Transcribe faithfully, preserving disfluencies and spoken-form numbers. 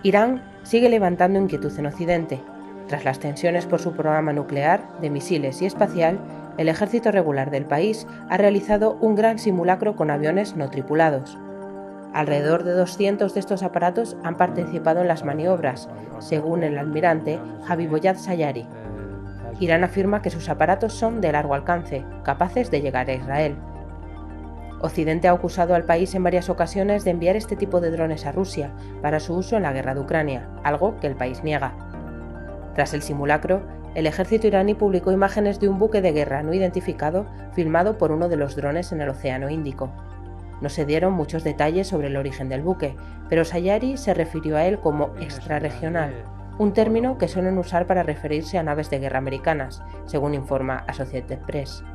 Irán sigue levantando inquietud en Occidente. Tras las tensiones por su programa nuclear, de misiles y espacial, el ejército regular del país ha realizado un gran simulacro con aviones no tripulados. Alrededor de doscientos de estos aparatos han participado en las maniobras, según el almirante Habiboyad Sayari. Irán afirma que sus aparatos son de largo alcance, capaces de llegar a Israel. Occidente ha acusado al país en varias ocasiones de enviar este tipo de drones a Rusia para su uso en la guerra de Ucrania, algo que el país niega. Tras el simulacro, el ejército iraní publicó imágenes de un buque de guerra no identificado filmado por uno de los drones en el Océano Índico. No se dieron muchos detalles sobre el origen del buque, pero Sayari se refirió a él como extrarregional, un término que suelen usar para referirse a naves de guerra americanas, según informa Associated Press.